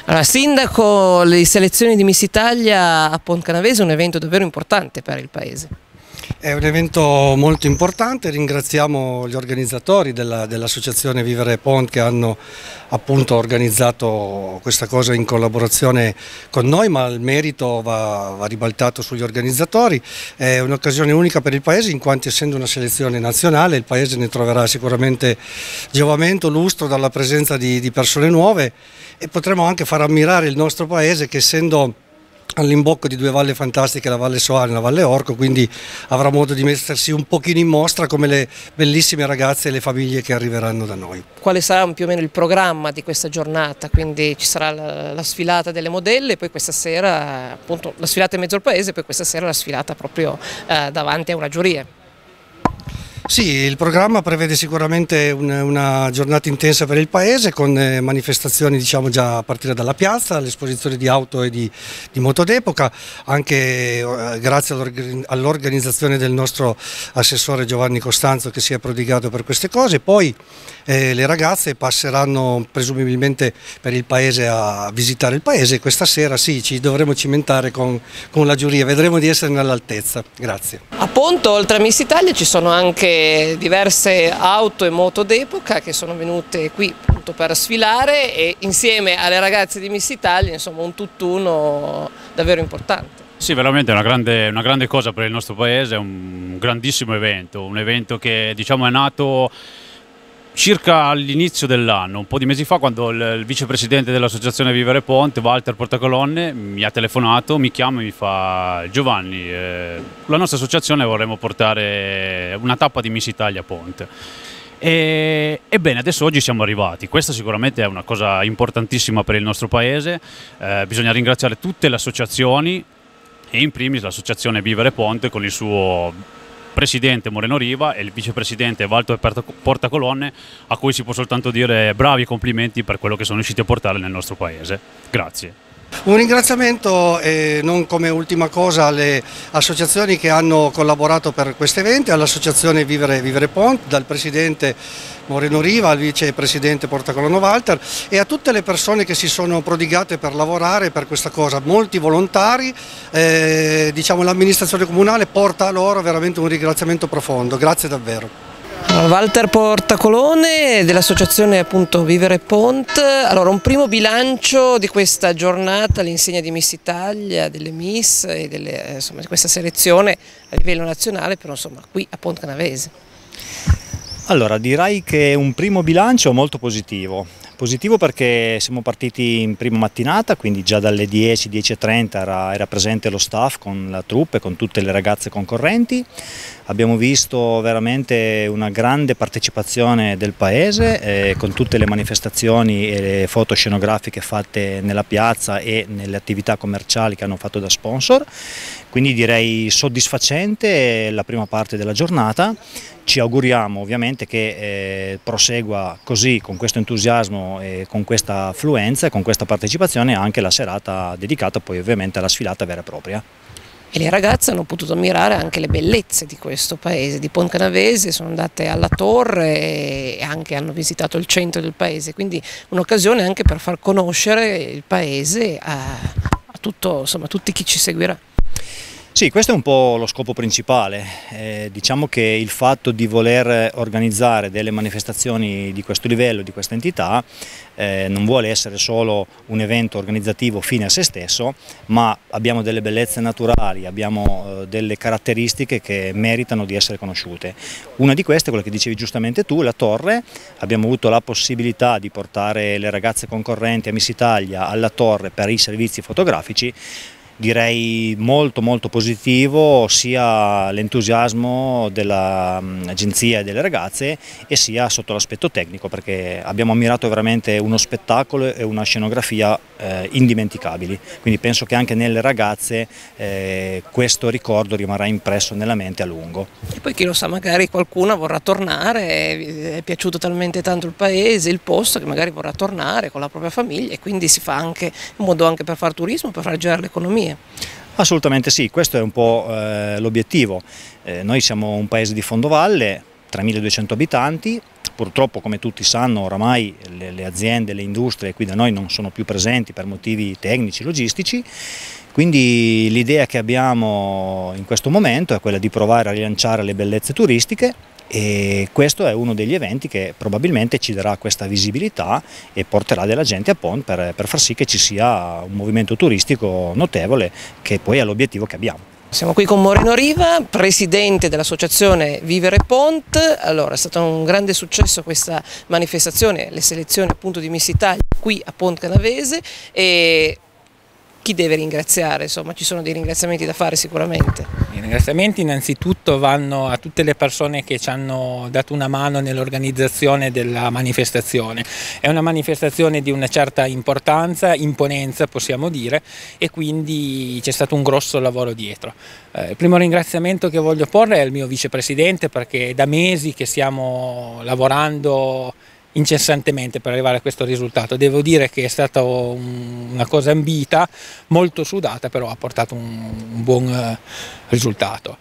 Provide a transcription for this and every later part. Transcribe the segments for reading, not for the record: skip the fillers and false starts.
Allora, Sindaco, le selezioni di Miss Italia a Pontcanavese è un evento davvero importante per il paese. È un evento molto importante, ringraziamo gli organizzatori dell'associazione Vivere Pont che hanno appunto organizzato questa cosa in collaborazione con noi, ma il merito va ribaltato sugli organizzatori. È un'occasione unica per il paese in quanto, essendo una selezione nazionale, il paese ne troverà sicuramente giovamento, lustro dalla presenza di persone nuove, e potremo anche far ammirare il nostro paese che, essendo all'imbocco di due valli fantastiche, la Valle Soane e la Valle Orco, quindi avrà modo di mettersi un pochino in mostra come le bellissime ragazze e le famiglie che arriveranno da noi. Quale sarà più o meno il programma di questa giornata? Quindi ci sarà la sfilata delle modelle, poi questa sera appunto la sfilata in mezzo al paese, poi questa sera la sfilata proprio davanti a una giuria. Sì, il programma prevede sicuramente una giornata intensa per il paese, con manifestazioni, diciamo, già a partire dalla piazza, l'esposizione di auto e di moto d'epoca, anche grazie all'organizzazione del nostro assessore Giovanni Costanzo, che si è prodigato per queste cose. Poi le ragazze passeranno presumibilmente per il paese a visitare il paese, e questa sera sì, ci dovremo cimentare con la giuria, vedremo di essere all'altezza. Grazie. A Ponto, oltre a Miss Italia, ci sono anche diverse auto e moto d'epoca che sono venute qui appunto per sfilare, e insieme alle ragazze di Miss Italia, insomma, un tutt'uno davvero importante. Sì, veramente è una grande cosa per il nostro paese, è un grandissimo evento, un evento che, diciamo, è nato circa all'inizio dell'anno, un po' di mesi fa, quando il vicepresidente dell'associazione Vivere Pont, Walter Portacolonne, mi ha telefonato, mi chiama e mi fa: Giovanni, la nostra associazione vorremmo portare una tappa di Miss Italia a Pont. Ebbene, adesso oggi siamo arrivati. Questa sicuramente è una cosa importantissima per il nostro paese. Bisogna ringraziare tutte le associazioni, e in primis l'associazione Vivere Pont con il suo presidente Moreno Riva e il vicepresidente Walter Portacolonne, a cui si può soltanto dire bravi e complimenti per quello che sono riusciti a portare nel nostro paese. Grazie. Un ringraziamento, non come ultima cosa, alle associazioni che hanno collaborato per questo evento, all'associazione Vivere Pont, dal presidente Moreno Riva al vicepresidente Portacolonne Walter, e a tutte le persone che si sono prodigate per lavorare per questa cosa, molti volontari, diciamo, l'amministrazione comunale porta a loro veramente un ringraziamento profondo. Grazie davvero. Walter Portacolonne dell'associazione appunto Vivere Pont. Allora, un primo bilancio di questa giornata all'insegna di Miss Italia, delle Miss e insomma, di questa selezione a livello nazionale, però insomma qui a Pontcanavese. Allora, direi che è un primo bilancio molto positivo. Positivo perché siamo partiti in prima mattinata, quindi già dalle 10, 10:30 era presente lo staff con la troupe, con tutte le ragazze concorrenti. Abbiamo visto veramente una grande partecipazione del paese, con tutte le manifestazioni e le foto scenografiche fatte nella piazza e nelle attività commerciali che hanno fatto da sponsor. Quindi direi soddisfacente la prima parte della giornata. Ci auguriamo ovviamente che prosegua così, con questo entusiasmo e con questa affluenza e con questa partecipazione, anche la serata dedicata poi ovviamente alla sfilata vera e propria. E le ragazze hanno potuto ammirare anche le bellezze di questo paese, di Pontcanavese, sono andate alla torre e anche hanno visitato il centro del paese, quindi un'occasione anche per far conoscere il paese a tutti chi ci seguirà. Sì, questo è un po' lo scopo principale. Diciamo che il fatto di voler organizzare delle manifestazioni di questo livello, di questa entità, non vuole essere solo un evento organizzativo fine a se stesso, ma abbiamo delle bellezze naturali, abbiamo delle caratteristiche che meritano di essere conosciute. Una di queste è quella che dicevi giustamente tu, la torre. Abbiamo avuto la possibilità di portare le ragazze concorrenti a Miss Italia alla torre per i servizi fotografici. Direi molto positivo sia l'entusiasmo dell'agenzia e delle ragazze, e sia sotto l'aspetto tecnico, perché abbiamo ammirato veramente uno spettacolo e una scenografia indimenticabili, quindi penso che anche nelle ragazze questo ricordo rimarrà impresso nella mente a lungo. E poi chi lo sa, magari qualcuna vorrà tornare, è piaciuto talmente tanto il paese, il posto, che magari vorrà tornare con la propria famiglia, e quindi si fa anche un modo anche per fare turismo, per far girare l'economia. Assolutamente sì, questo è un po' l'obiettivo. Noi siamo un paese di fondovalle, 3.200 abitanti, purtroppo, come tutti sanno, oramai le aziende, le industrie qui da noi non sono più presenti per motivi tecnici, logistici. Quindi l'idea che abbiamo in questo momento è quella di provare a rilanciare le bellezze turistiche, e questo è uno degli eventi che probabilmente ci darà questa visibilità e porterà della gente a Pont per far sì che ci sia un movimento turistico notevole, che poi è l'obiettivo che abbiamo. Siamo qui con Moreno Riva, presidente dell'associazione Vivere Pont. Allora, è stato un grande successo questa manifestazione, le selezioni appunto di Miss Italia qui a Pont Canavese, e chi deve ringraziare? Insomma, ci sono dei ringraziamenti da fare sicuramente. I ringraziamenti innanzitutto vanno a tutte le persone che ci hanno dato una mano nell'organizzazione della manifestazione. È una manifestazione di una certa importanza, imponenza possiamo dire, e quindi c'è stato un grosso lavoro dietro. Il primo ringraziamento che voglio porre è al mio vicepresidente, perché è da mesi che stiamo lavorando incessantemente per arrivare a questo risultato. Devo dire che è stata una cosa ambita, molto sudata, però ha portato un buon risultato.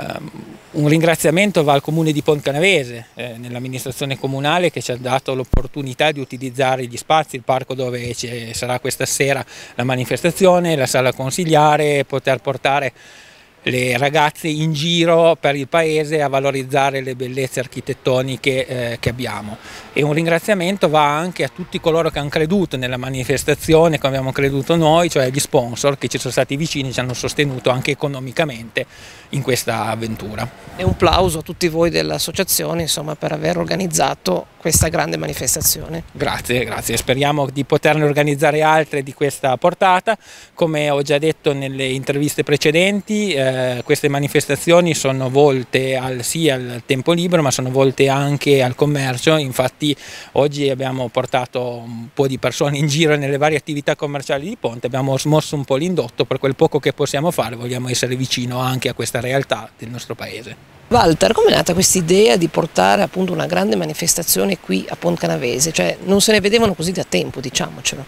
Un ringraziamento va al Comune di Pont Canavese, nell'amministrazione comunale, che ci ha dato l'opportunità di utilizzare gli spazi, il parco dove sarà questa sera la manifestazione, la sala consigliare, poter portare le ragazze in giro per il paese a valorizzare le bellezze architettoniche che abbiamo. E un ringraziamento va anche a tutti coloro che hanno creduto nella manifestazione, come abbiamo creduto noi, cioè gli sponsor che ci sono stati vicini, ci hanno sostenuto anche economicamente in questa avventura. E un plauso a tutti voi dell'associazione, insomma, per aver organizzato questa grande manifestazione. Grazie, grazie. Speriamo di poterne organizzare altre di questa portata. Come ho già detto nelle interviste precedenti, queste manifestazioni sono volte sia al tempo libero, ma sono volte anche al commercio. Infatti oggi abbiamo portato un po' di persone in giro nelle varie attività commerciali di Ponte, abbiamo smosso un po' l'indotto, per quel poco che possiamo fare vogliamo essere vicino anche a questa realtà del nostro paese. Walter, come è nata questa idea di portare appunto una grande manifestazione qui a Pont Canavese? Cioè, non se ne vedevano così da tempo, diciamocelo.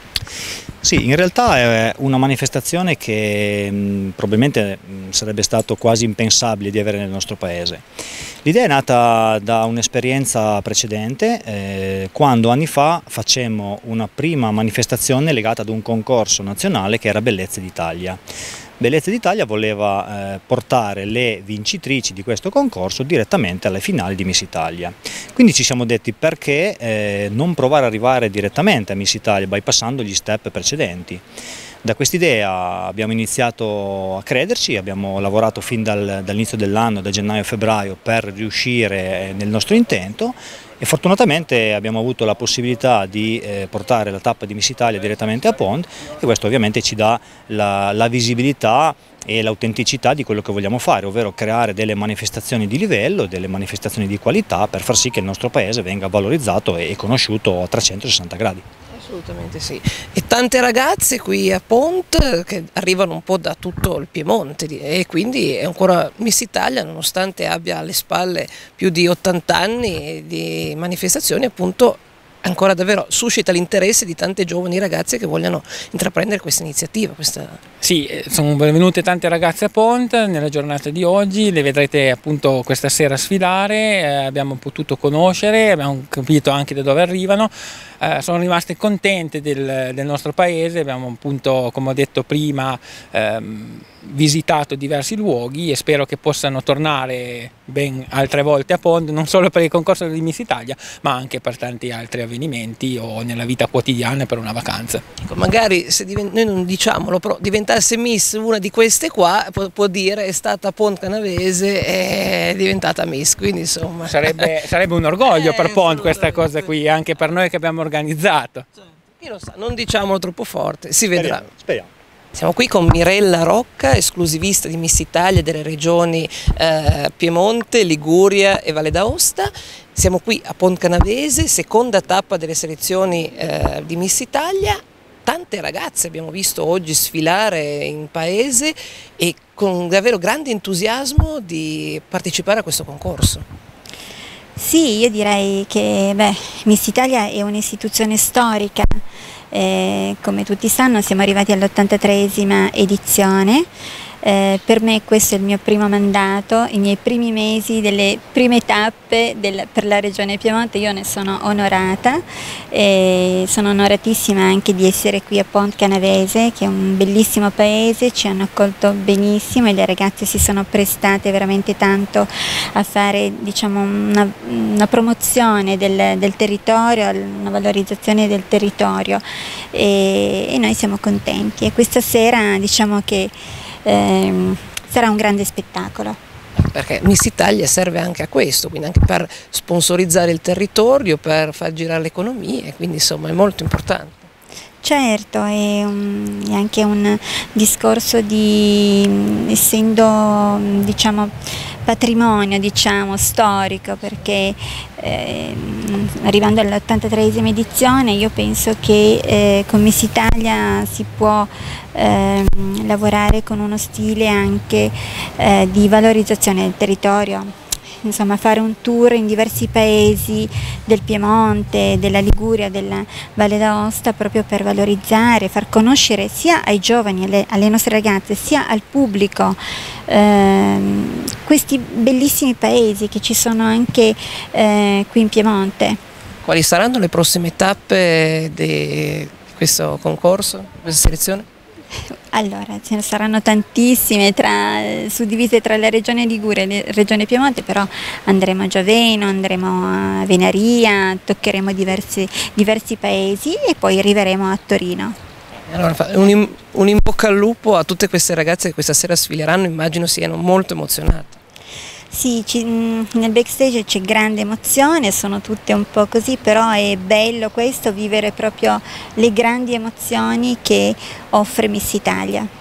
Sì, in realtà è una manifestazione che probabilmente sarebbe stato quasi impensabile di avere nel nostro paese. L'idea è nata da un'esperienza precedente, quando anni fa facemmo una prima manifestazione legata ad un concorso nazionale che era Bellezze d'Italia. Bellezze d'Italia voleva portare le vincitrici di questo concorso direttamente alle finali di Miss Italia. Quindi ci siamo detti: perché non provare ad arrivare direttamente a Miss Italia bypassando gli step precedenti? Da quest'idea abbiamo iniziato a crederci, abbiamo lavorato fin dall'inizio dell'anno, da gennaio a febbraio, per riuscire nel nostro intento, e fortunatamente abbiamo avuto la possibilità di portare la tappa di Miss Italia direttamente a Pont, e questo ovviamente ci dà la visibilità e l'autenticità di quello che vogliamo fare, ovvero creare delle manifestazioni di livello, delle manifestazioni di qualità, per far sì che il nostro paese venga valorizzato e conosciuto a 360 gradi. Assolutamente sì. E tante ragazze qui a Pont che arrivano un po' da tutto il Piemonte, e quindi è ancora Miss Italia, nonostante abbia alle spalle più di 80 anni di manifestazioni, appunto ancora davvero suscita l'interesse di tante giovani ragazze che vogliono intraprendere questa iniziativa. Sì, sono venute tante ragazze a Pont nella giornata di oggi, le vedrete appunto questa sera sfilare, abbiamo potuto conoscere, abbiamo capito anche da dove arrivano, sono rimaste contente del nostro paese, abbiamo appunto, come ho detto prima, visitato diversi luoghi, e spero che possano tornare ben altre volte a Pont, non solo per il concorso di Miss Italia, ma anche per tanti altri avvenimenti o nella vita quotidiana per una vacanza. Ecco, magari se noi non diciamolo, però diventasse Miss una di queste qua, può dire è stata a Pont Canavese e è diventata Miss, quindi insomma sarebbe un orgoglio per Pont questa cosa qui, anche per noi che abbiamo organizzato. Chi lo sa, non diciamolo troppo forte, si vedrà. Speriamo. Siamo qui con Mirella Rocca, esclusivista di Miss Italia delle regioni Piemonte, Liguria e Valle d'Aosta. Siamo qui a Pont Canavese, seconda tappa delle selezioni di Miss Italia. Tante ragazze abbiamo visto oggi sfilare in paese e con davvero grande entusiasmo di partecipare a questo concorso. Sì, io direi che Miss Italia è un'istituzione storica. Come tutti sanno siamo arrivati all'83esima edizione, Per me questo è il mio primo mandato, i miei primi mesi, delle prime tappe per la Regione Piemonte. Io ne sono onorata e sono onoratissima anche di essere qui a Pont Canavese, che è un bellissimo paese, ci hanno accolto benissimo e le ragazze si sono prestate veramente tanto a fare, diciamo, una promozione del territorio, una valorizzazione del territorio e noi siamo contenti e questa sera diciamo che sarà un grande spettacolo. Perché Miss Italia serve anche a questo, quindi anche per sponsorizzare il territorio, per far girare l'economia, quindi insomma è molto importante. Certo, è anche un discorso di, essendo diciamo, patrimonio storico, perché arrivando all'83esima edizione io penso che con Miss Italia si può lavorare con uno stile anche di valorizzazione del territorio. Insomma, fare un tour in diversi paesi del Piemonte, della Liguria, della Valle d'Aosta, proprio per valorizzare, far conoscere sia ai giovani, alle nostre ragazze, sia al pubblico questi bellissimi paesi che ci sono anche qui in Piemonte. Quali saranno le prossime tappe di questo concorso, questa selezione? Allora, ce ne saranno tantissime, suddivise tra la regione Liguria e la regione Piemonte, però andremo a Giaveno, andremo a Venaria, toccheremo diversi paesi e poi arriveremo a Torino. Allora, un in bocca al lupo a tutte queste ragazze che questa sera sfileranno, immagino siano molto emozionate. Sì, nel backstage c'è grande emozione, sono tutte un po' così, però è bello questo, vivere proprio le grandi emozioni che offre Miss Italia.